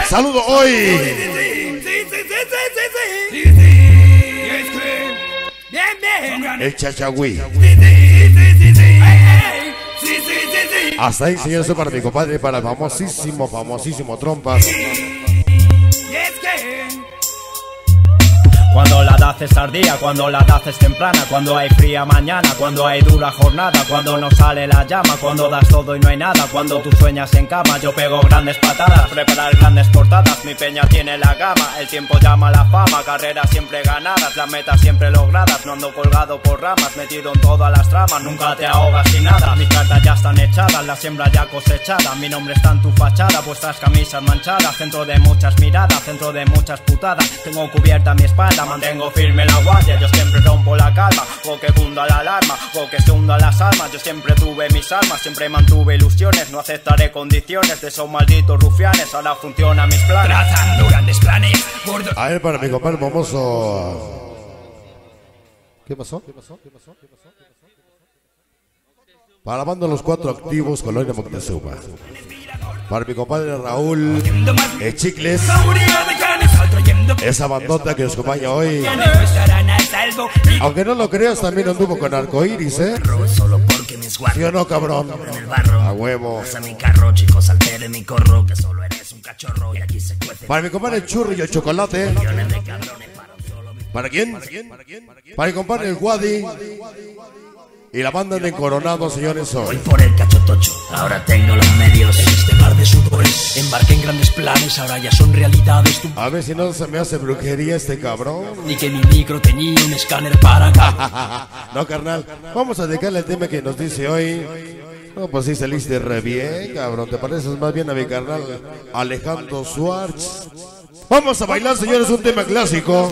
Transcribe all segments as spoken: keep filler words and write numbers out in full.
Saludo hoy. El Chachagüí. Hasta ahí, señores, para mi compadre, para el famosísimo, famosísimo Trompas. Cuando la edad es tardía, cuando la edad es temprana, cuando hay fría mañana, cuando hay dura jornada, cuando no sale la llama, cuando das todo y no hay nada, cuando tú sueñas en cama, yo pego grandes patadas, preparar grandes portadas, mi peña tiene la gama, el tiempo llama a la fama, carreras siempre ganadas, las metas siempre logradas, no ando colgado por ramas, metido en todas las tramas, nunca te ahogas sin nada, mis cartas ya están echadas, la siembra ya cosechada, mi nombre está en tu fachada, vuestras camisas manchadas, centro de muchas miradas, centro de muchas putadas, tengo cubierta mi espalda, mantengo firme la guardia, yo siempre rompo la calma, o que funda la alarma, o que se hunda las almas, yo siempre tuve mis armas, siempre mantuve ilusiones, no aceptaré condiciones de esos malditos rufianes, ahora funcionan mis planes. Trazando grandes planes, gordo. A ver, para mi compadre famoso. ¿Qué pasó? ¿Qué pasó? ¿Qué pasó? ¿Qué pasó? Para la banda Los Cuatro Activos, Colonia Moctezuma. Para mi compadre Raúl el Chicles, esa bandota que nos acompaña hoy. Aunque no lo creas, también anduvo con Arcoiris, ¿eh? ¿Sí o no, cabrón? A huevo. Para mi compadre el Churro y el Chocolate. ¿Para quién? Para mi compadre el Guadi. Y la banda de Coronado, señores, hoy. Voy por el cachotocho, ahora tengo los medios. En este mar de sudores, embarqué en grandes planes, ahora ya son realidades. Tú... A ver si no se me hace brujería este cabrón. Ni que mi micro tenía un escáner para acá. No, carnal, vamos a dedicarle el tema que nos dice hoy. No, pues sí saliste re bien, cabrón. Te pareces más bien a mi carnal Alejandro Suárez. Vamos a bailar, señores, un tema clásico.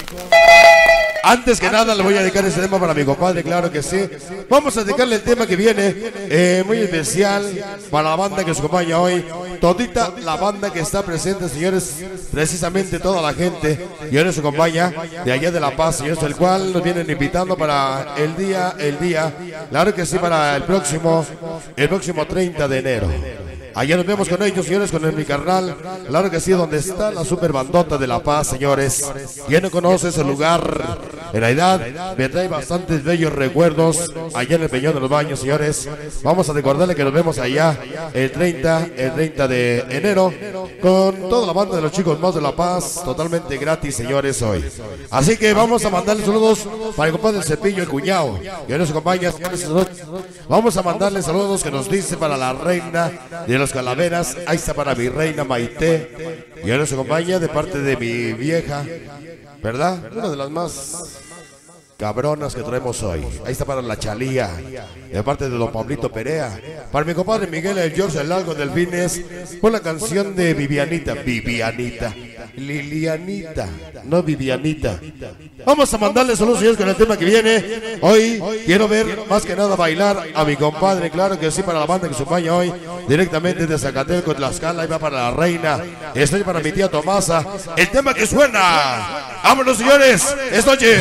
Antes que nada le voy a dedicar ese tema para mi compadre, claro que sí. Vamos a dedicarle el tema que viene, eh, muy especial para la banda que nos acompaña hoy. Todita la banda que está presente, señores, precisamente toda la gente que hoy nos acompaña de allá de La Paz, señores, el cual nos vienen invitando para el día, el día, claro que sí, para el próximo, el próximo treinta de enero. Allá nos vemos con ellos, señores, con el mi carnal. Claro que sí, donde está la super bandota de La Paz, señores. ¿Quién no conoce ese lugar? En realidad, me trae bastantes bellos recuerdos allá en el Peñón de los Baños, señores. Vamos a recordarle que nos vemos allá el treinta, el treinta de enero, con toda la banda de los chicos más de La Paz, totalmente gratis, señores, hoy. Así que vamos a mandarle saludos para el compadre Cepillo, el cuñado, que hoy nos acompaña, señores. Vamos a mandarle saludos que nos dice para la reina de los Calaveras, ahí está para mi reina Maite, y ahora nos acompaña de parte de mi vieja, ¿verdad? Una de las más cabronas que traemos hoy. Ahí está para la Chalía, de parte de don Pablito Perea. Para mi compadre Miguel el George el Lago Delfines, por la canción de Vivianita, Vivianita, Lilianita, no Vivianita. Vamos a mandarle saludos, señores, con el tema que viene. Hoy quiero ver más que nada bailar a mi compadre, claro que sí, para la banda que se acompaña hoy, directamente de Zacatelco, Tlaxcala, y va para la reina. Estoy para mi tía Tomasa. El tema que suena. Vámonos, señores, es noche.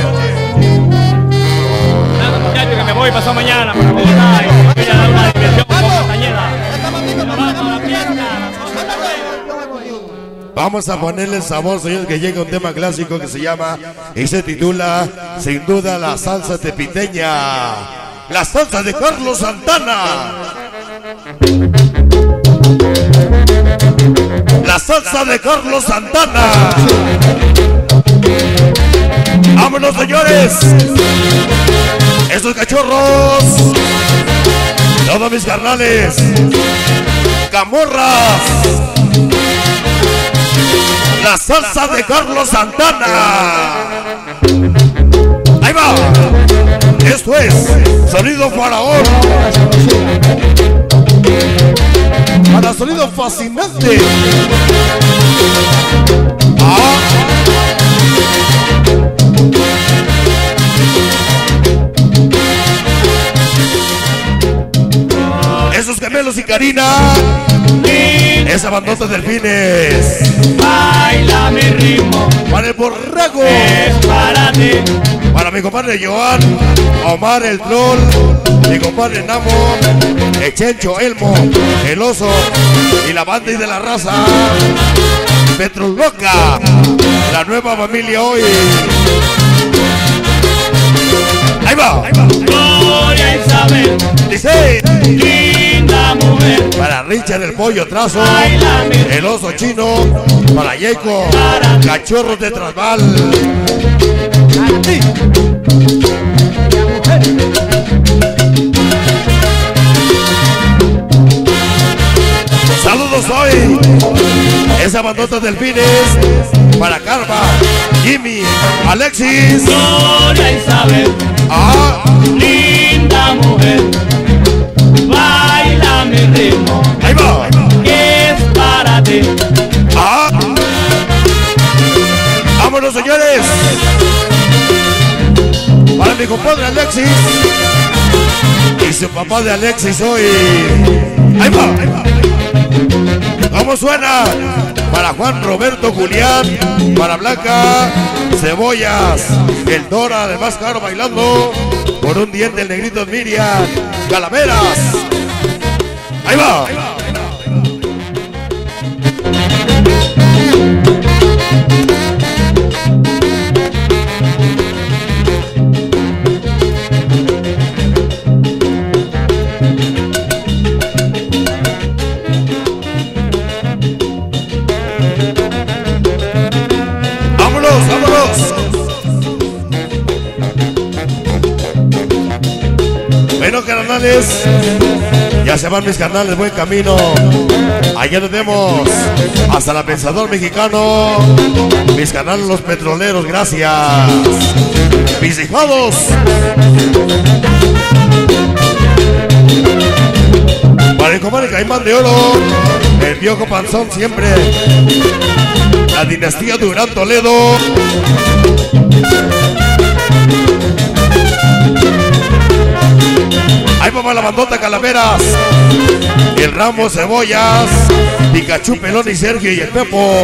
Nada, muchachos, que me voy pasado mañana para Bogotá y voy a dar una diversión con Castañeda. Vamos a ponerle el sabor, señores, que llega un tema clásico que se llama y se titula, sin duda, la salsa tepiteña. La salsa de Carlos Santana. La salsa de Carlos Santana. ¡Vámonos, señores! Esos cachorros, todos mis carnales, camorras, la salsa de Carlos Santana. Ahí va. Esto es Sonido Faraón. Para Sonido Fascinante. Ah. Esos gemelos y Karina, esa bandota Delfines. Baila mi ritmo, para el borrego, es para ti. Para mi compadre Joan, Omar el Troll, mi compadre Namo, el Chencho, Elmo, el Oso y la banda y de la raza. Petroloca, la nueva familia hoy. Ahí va, ahí va. Gloria Isabel, Dice, linda mujer. para Richard el pollo trazo, Baila mi el oso chino, para Jacob, cachorros de Trasval. Saludos hoy, esa bandota delfines, para Carva, Jimmy, Alexis. Gloria Isabel, Ah, linda mujer. Baila mi ritmo, ahí va. que es para ti. Ah, vámonos señores. Para mi compadre Alexis y su papá de Alexis hoy. Ahí va, ahí va. ¿Cómo suena? Para Juan Roberto Julián, para Blanca Cebollas, el Dora de más caro bailando por un diente el negrito Miriam, Calaveras. Ahí va. Vámonos, vámonos. Bueno, carnales, ya se van mis carnales, buen camino. Allá nos vemos hasta la Pensador Mexicano. Mis canales los petroleros, gracias. Mis hijados. Para el comadre Caimán de Oro, el viejo panzón siempre. La dinastía Durán Toledo. Ahí va la bandota Calaveras, el Ramos Cebollas, Pikachu Pelón y Sergio y el Pepo.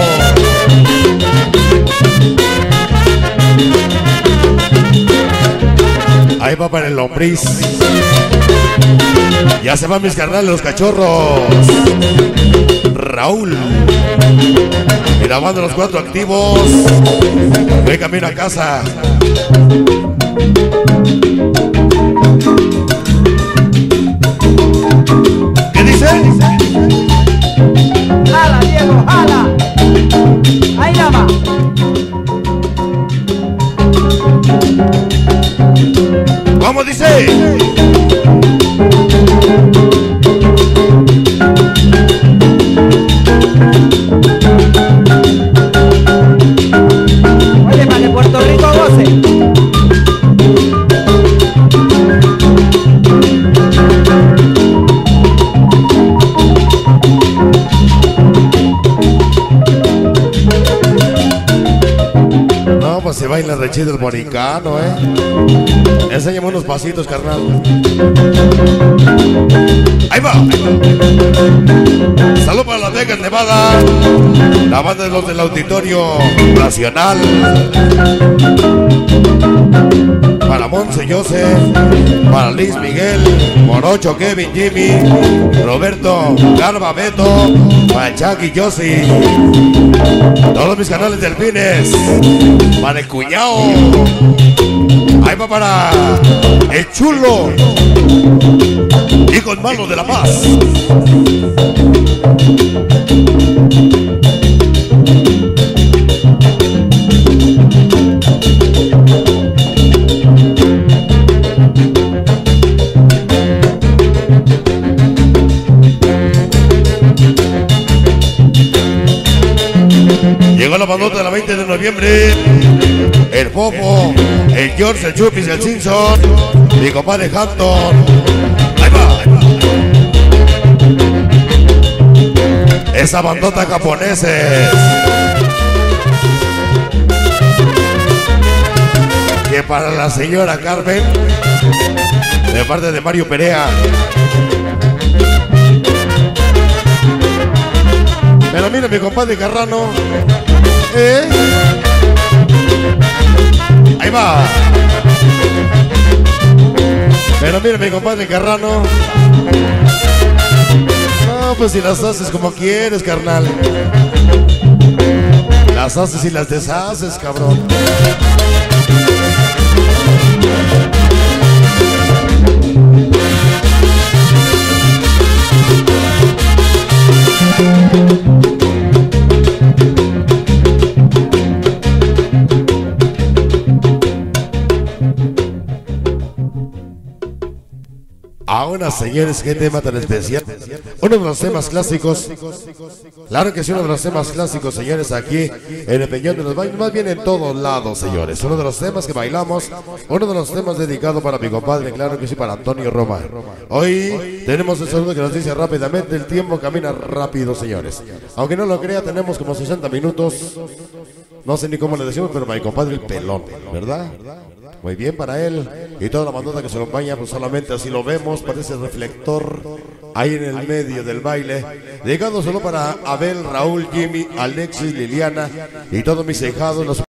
Ahí va para el lombriz. Ya se van mis carnales los cachorros. Raúl. Y la banda de los cuatro activos. Voy camino a casa. ¿Qué dice? Jala, Diego, jala. Ahí nada más. ¿Cómo dice? Oye, para que Puerto Rico goce. No, pues se baila re chido el boricano, eh. Enséñame unos pasitos, carnal. Ahí va, ahí va. Salud para Las Vegas, Nevada. La banda de los del Auditorio Nacional. Para Monse José, para Liz Miguel, Morocho, Kevin, Jimmy, Roberto, Garba, Beto, para Chucky, Josie. Todos mis canales delfines. Para el cuñado. Ahí va para el chulo. Hijos malos de la paz. Llegó la bandota de la veinte de noviembre. El Popo, el George, el Chupis, el Simpson, mi compadre Hampton. Ahí va, ahí va. Esa bandota japoneses. Que para la señora Carmen, de parte de Mario Perea. Pero mira mi compadre Carrano. ¿Eh? Ahí va. Pero mira mi compadre Carrano. No, pues si las haces como quieres, carnal. Las haces y las deshaces, cabrón. Ahora, señores, qué tema tan especial. Uno de los temas clásicos. Claro que sí, uno de los temas clásicos, señores, aquí en el Peñón de los Bailes, más bien en todos lados, señores. Uno de los temas que bailamos, uno de los temas dedicados para mi compadre, claro que sí, para Antonio Roma. Hoy tenemos el saludo que nos dice rápidamente, el tiempo camina rápido, señores. Aunque no lo crea, tenemos como sesenta minutos. No sé ni cómo le decimos, pero mi compadre el pelón, ¿verdad? Muy bien para él y toda la bandota que se lo acompaña, pues solamente así lo vemos, parece reflector ahí en el medio del baile. Dedicado solo para Abel, Raúl, Jimmy, Alexis, Liliana y todos mis hijados, los